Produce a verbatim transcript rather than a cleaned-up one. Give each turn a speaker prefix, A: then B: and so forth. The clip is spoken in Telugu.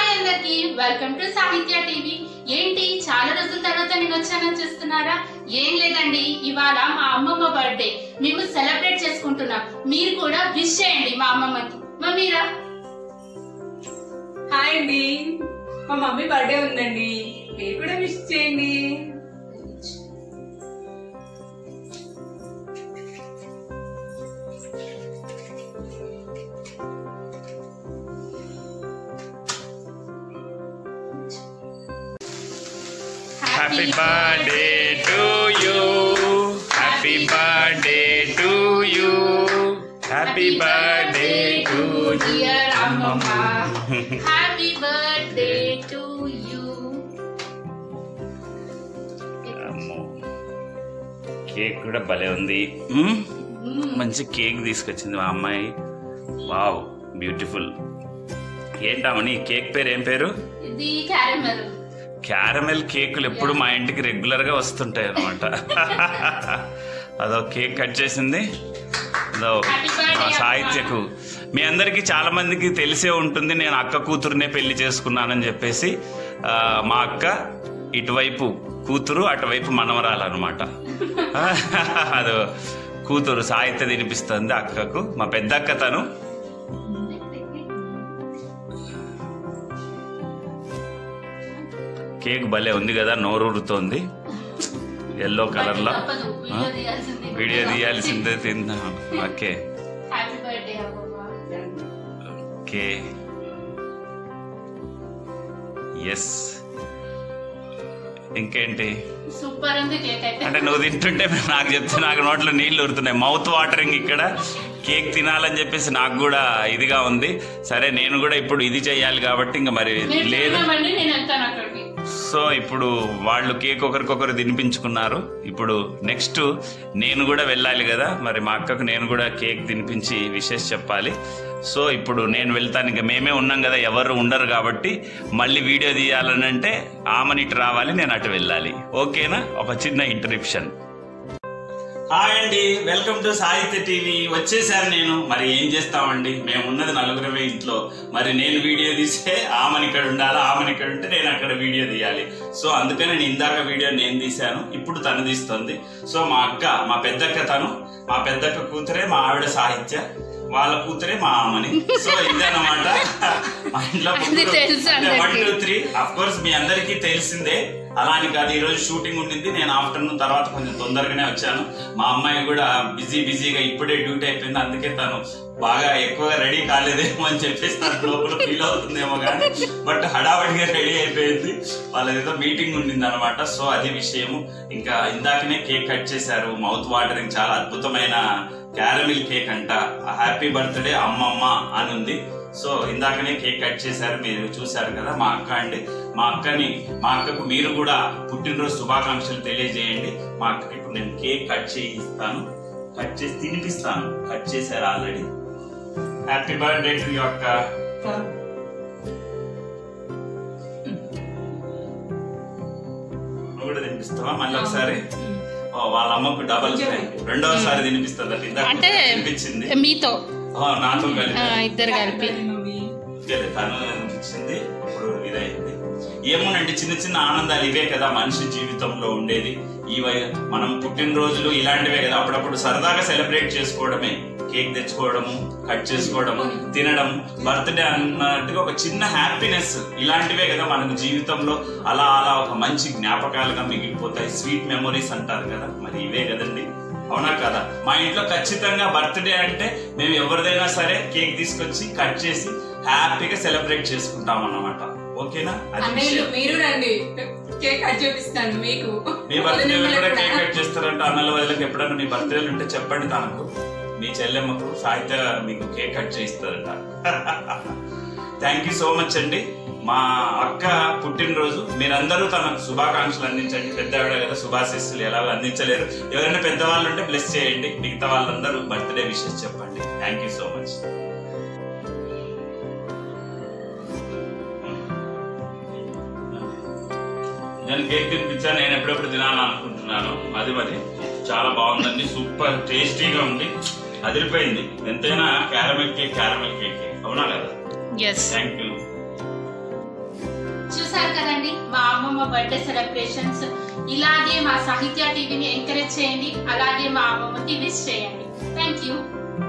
A: హాయ్ అందరికి, వెల్కమ్ టు సాహిత్య టీవీ. ఏంటి చాలా రోజుల తర్వాత నేను వచ్చానని చూస్తున్నారా? ఏం లేదండి, ఇవాళ మా అమ్మమ్మ బర్త్డే మేము సెలబ్రేట్ చేసుకుంటున్నాం. మీరు కూడా విష్ చేయండి మా అమ్మమ్మకి. మమ్మీరా.
B: హాయ్ అండి, మా మమ్మీ బర్త్డే ఉందండి, మీరు కూడా విష్ చేయండి.
C: Happy birthday to you. Happy birthday to you. Happy birthday to
A: dear Amma. Happy birthday to you.
C: Cake కూడా భలే ఉంది. మంచి కేక్ తీసుకొచ్చింది మా అమ్మాయి. Wow, beautiful. ఏంటమ్మని కేక్ పేరు? ఏం పేరు?
A: ఇది క్యారమెల్.
C: క్యారమెల్ కేకులు ఎప్పుడు మా ఇంటికి రెగ్యులర్ గా వస్తుంటాయి అన్నమాట. అదో కేక్ కట్ చేసింది. అదో సాహిత్యకు మీ అందరికీ చాలా మందికి తెలిసే ఉంటుంది, నేను అక్క కూతురునే పెళ్లి చేసుకున్నానని చెప్పేసి. మా అక్క ఇటువైపు కూతురు, అటువైపు మనవరాలన్నమాట. అదో కూతురు సాహిత్య తినిపిస్తుంది అక్కకు, మా పెద్ద అక్క తను. కేక్ భలే ఉంది కదా, నోరూరుతోంది. ఎల్లో కలర్ లో. వీడియో తీయాల్సిందే. తిందా? Okay okay yes. ఇంకేంటి?
A: సూపర్ ఉంది కేక్ అయితే.
C: అంటే నువ్వు తింటుంటే నాకు చెప్తే నాకు నోట్లో నీళ్ళు ఊరుతున్నాయి. మౌత్ వాటరింగ్ ఇక్కడ. కేక్ తినాలని చెప్పేసి నాకు కూడా ఇదిగా ఉంది. సరే నేను కూడా ఇప్పుడు ఇది చెయ్యాలి కాబట్టి ఇంకా మరి లేదు. సో ఇప్పుడు వాళ్ళు కేక్ ఒకరికొకరు తినిపించుకున్నారు. ఇప్పుడు నెక్స్ట్ నేను కూడా వెళ్ళాలి కదా, మరి మా అక్కకు నేను కూడా కేక్ తినిపించి విషెస్ చెప్పాలి. సో ఇప్పుడు నేను వెళ్తాను. ఇంకా మేమే ఉన్నాం కదా, ఎవరు ఉండరు కాబట్టి మళ్ళీ వీడియో తీయాలని అంటే ఆమెని ఇటు రావాలి, నేను అటు వెళ్ళాలి. ఓకేనా? ఒక చిన్న ఇంటరప్షన్. హాయ్ అండి, వెల్కమ్ టు సాహిత్య టీవీ. వచ్చేసాను నేను. మరి ఏం చేస్తామండి, మేము ఉన్నది నలుగురమే ఇంట్లో. మరి నేను వీడియో తీస్తే ఆమెను ఇక్కడ ఉండాలి, ఆమెను ఇక్కడ ఉంటే నేను అక్కడ వీడియో తీయాలి. సో అందుకని నేను ఇందాక వీడియో నేను తీశాను, ఇప్పుడు తను తీస్తుంది. సో మా అక్క, మా పెద్దక్క తను, మా పెద్దక్క కూతురే మా ఆవిడ సాహిత్య, వాళ్ళ కూతురే మా ఆమని. సో ఇదన్నమాట మా ఇంట్లో one two three. Of course మీ అందరికీ తెలిసిందే. అలా అని కాదు, ఈ రోజు షూటింగ్ ఉండింది. నేను ఆఫ్టర్నూన్ తర్వాత కొంచెం తొందరగానే వచ్చాను. మా అమ్మాయి కూడా బిజీ బిజీగా ఇప్పుడే డ్యూటీ అయిపోయింది, అందుకే తను బాగా ఎక్కువగా రెడీ కాలేదేమో అని చెప్పేసి తన లోపల ఫీల్ అవుతుందేమో కానీ, బట్ హడావడిగా రెడీ అయిపోయింది. వాళ్ళదేదో మీటింగ్ ఉండింది అనమాట. సో అది విషయము. ఇంకా ఇందాకనే కేక్ కట్ చేశారు. మౌత్ వాటరింగ్, చాలా అద్భుతమైన క్యారమిల్ కేక్ అంట. హ్యాపీ బర్త్డే అమ్మమ్మ అని ఉంది. సో ఇందాకనే కేక్ కట్ చేశారు, మీరు చూశారు కదా. మా అక్క అండి, మా అక్కని మా అక్కకు మీరు కూడా పుట్టినరోజు శుభాకాంక్షలు తెలియజేయండి. మా అక్కకి ఇప్పుడు నేను కేక్ కట్ చేయిస్తాను, కట్ చేసి తినిపిస్తాను. కట్ చేశారు already. Happy birthday to you అక్క. నువ్వు కూడా తినిపిస్తావా మళ్ళీ ఒకసారి? వాళ్ళ అమ్మకు డబల్ రెండవసారి తినిపిస్తుంది అంటే తినిపించింది మీతో, నాతో కలిపి
A: ఇద్దరు కలిపి
C: తను తినిపించింది. ఇప్పుడు ఇదైంది. ఏమోనండి, చిన్న చిన్న ఆనందాలు ఇవే కదా మనిషి జీవితంలో ఉండేది. ఇవి మనం పుట్టినరోజులు ఇలాంటివే కదా, అప్పుడప్పుడు సరదాగా సెలబ్రేట్ చేసుకోవడమే. కేక్ తెచ్చుకోవడము, కట్ చేసుకోవడము, తినడం, బర్త్డే అన్నట్టుగా ఒక చిన్న హ్యాపీనెస్, ఇలాంటివే కదా మనకు జీవితంలో. అలా అలా ఒక మంచి జ్ఞాపకాలుగా మిగిలిపోతాయి. స్వీట్ మెమొరీస్ అంటారు కదా, మరి ఇవే కదండి. అవునా కదా? మా ఇంట్లో ఖచ్చితంగా బర్త్డే అంటే మేము ఎవరిదైనా సరే కేక్ తీసుకొచ్చి కట్ చేసి హ్యాపీగా సెలబ్రేట్ చేసుకుంటాం అన్నమాట. ఓకేనా?
B: మీరు రండి, కేక్ కట్ చేపిస్తాను మీకు.
C: మీ బర్త్డే కూడా కేక్ కట్ చేస్తారంట అన్నల వదిలకి. ఎప్పుడన్నా మీ బర్త్డేలు ఉంటే చెప్పండి తనకు, మీ చెల్లెమ్మకు. సాహిత్య మీకు కేక్ కట్ చేయిస్తారంట. థ్యాంక్ యూ సో మచ్ అండి. మా అక్క పుట్టినరోజు, మీరందరూ తనకు శుభాకాంక్షలు అందించండి. పెద్దవాడే కదా, శుభాశీస్సులు ఎలాగో అందించలేరు. ఎవరైనా పెద్దవాళ్ళు ఉంటే బ్లెస్ చేయండి. మిగతా వాళ్ళందరూ బర్త్డే విషెస్ చెప్పండి. Thank you so much. నేను కేక్ తినిపించాను, నేను ఎప్పుడెప్పుడు తినాలని అనుకుంటున్నాను. అది మరి చాలా బాగుందండి, సూపర్ టేస్టీగా ఉంది, అదిరిపోయింది. ఎంతైనా క్యారమెల్ కేక్ క్యారమెల్ కేక్, అవునా కదా?
A: yes
C: thank you
A: మా అమ్మమ్మ బర్త్డే సెలబ్రేషన్స్. ఇలాగే మా సాహిత్య టీవీని ఎంకరేజ్ చేయండి, అలాగే మా అమ్మమ్మకి విష్ చేయండి. Thank you.